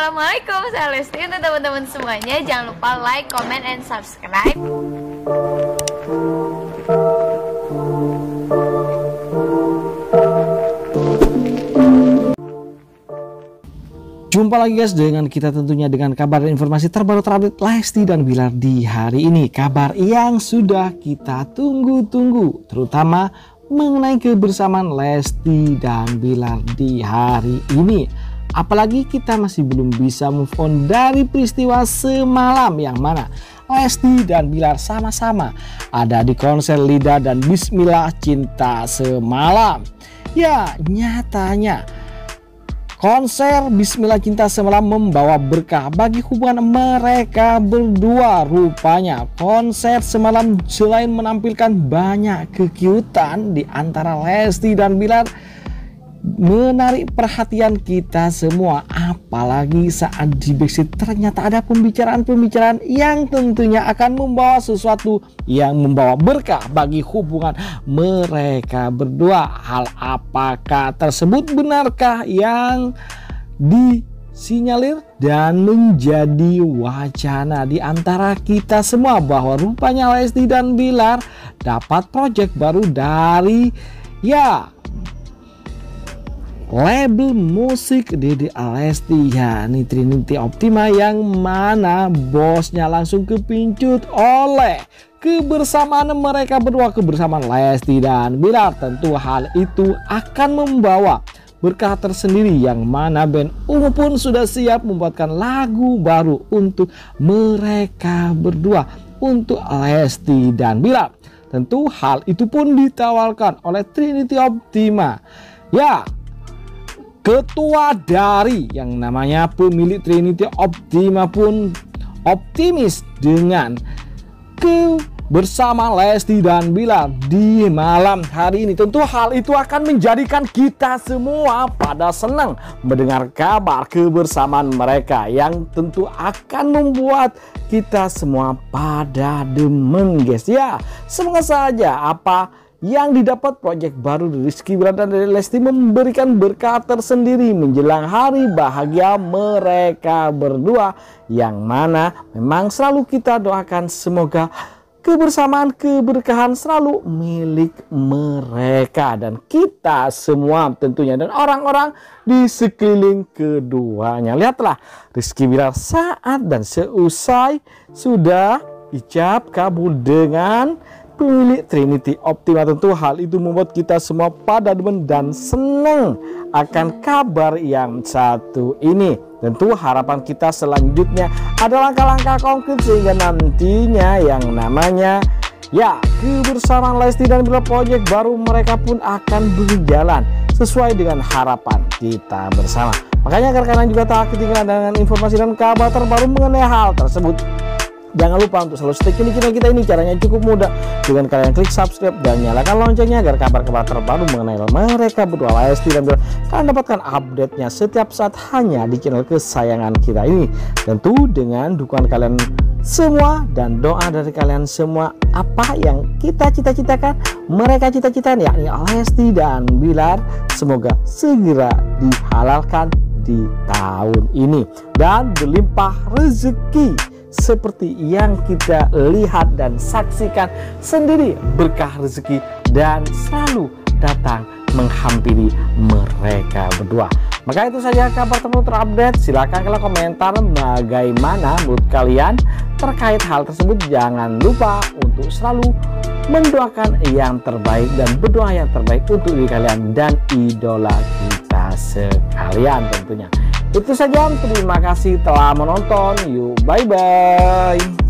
Assalamualaikum, saya Lesti. Untuk teman-teman semuanya, jangan lupa like, comment, and subscribe. Jumpa lagi guys dengan kita tentunya dengan kabar dan informasi terbaru terupdate Lesti dan Bilar di hari ini. Kabar yang sudah kita tunggu-tunggu, terutama mengenai kebersamaan Lesti dan Bilar di hari ini. Apalagi kita masih belum bisa move on dari peristiwa semalam yang mana Lesti dan Bilar sama-sama ada di konser Lida dan Bismillah Cinta Semalam. Ya, nyatanya konser Bismillah Cinta Semalam membawa berkah bagi hubungan mereka berdua. Rupanya konser semalam selain menampilkan banyak kekiutan di antara Lesti dan Bilar, menarik perhatian kita semua. Apalagi saat di backstage ternyata ada pembicaraan-pembicaraan yang tentunya akan membawa sesuatu yang membawa berkah bagi hubungan mereka berdua. Hal apakah tersebut, benarkah yang disinyalir dan menjadi wacana di antara kita semua bahwa rupanya Lesti dan Bilar dapat project baru dari label musik Dede Lesti, ya ini Trinity Optima, yang mana bosnya langsung kepincut oleh kebersamaan mereka berdua, kebersamaan Lesti dan Bilar. Tentu hal itu akan membawa berkah tersendiri, yang mana band Ungu pun sudah siap membuatkan lagu baru untuk mereka berdua, untuk Lesti dan Bilar. Tentu hal itu pun ditawarkan oleh Trinity Optima. Ya, ketua dari yang namanya pemilik Trinity Optima pun optimis dengan bersama Lesti dan Bilar di malam hari ini. Tentu hal itu akan menjadikan kita semua pada senang mendengar kabar kebersamaan mereka, yang tentu akan membuat kita semua pada demen guys. Ya, semoga saja apa yang didapat proyek baru dari Rizky Bilar dan dari Lesti memberikan berkah tersendiri menjelang hari bahagia mereka berdua, yang mana memang selalu kita doakan semoga kebersamaan, keberkahan selalu milik mereka dan kita semua tentunya, dan orang-orang di sekeliling keduanya. Lihatlah Rizky Bilar saat dan seusai sudah ijab kabul dengan pemilik Trinity Optima. Tentu hal itu membuat kita semua pada demen dan senang akan kabar yang satu ini. Tentu harapan kita selanjutnya adalah langkah-langkah konkret sehingga nantinya yang namanya kebersamaan Lesti dan Bilar, proyek baru mereka pun akan berjalan sesuai dengan harapan kita bersama. Makanya agar kalian juga tak ketinggalan dengan informasi dan kabar terbaru mengenai hal tersebut, jangan lupa untuk selalu stay tune di channel kita ini. Caranya cukup mudah, dengan kalian klik subscribe dan nyalakan loncengnya agar kabar-kabar terbaru mengenai mereka berdua Lesti dan Bilar kalian dapatkan update-nya setiap saat hanya di channel kesayangan kita ini. Tentu dengan dukungan kalian semua dan doa dari kalian semua, apa yang kita cita-citakan, mereka cita-citakan, yakni Lesti dan Bilar, semoga segera dihalalkan di tahun ini dan berlimpah rezeki seperti yang kita lihat dan saksikan sendiri, berkah rezeki dan selalu datang menghampiri mereka berdua. Maka itu saja kabar terbaru terupdate. Silahkan kalian komentar bagaimana menurut kalian terkait hal tersebut. Jangan lupa untuk selalu mendoakan yang terbaik dan berdoa yang terbaik untuk diri kalian dan idola kita sekalian tentunya. Itu saja, terima kasih telah menonton. Yuk, bye-bye.